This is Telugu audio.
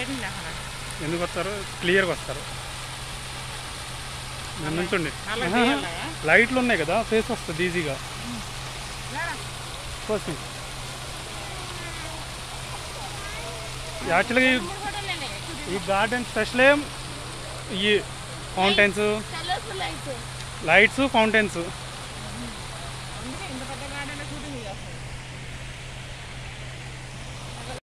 ఎందుకు వస్తారు? క్లియర్గా వస్తారు. నేను నుంచండి. లైట్లు ఉన్నాయి కదా, ఫేస్ వస్తుంది ఈజీగా. యాక్చువల్గా ఈ గార్డెన్ స్పెషల్ ఈ ఫౌంటైన్స్, లైట్స్, ఫౌంటైన్స్.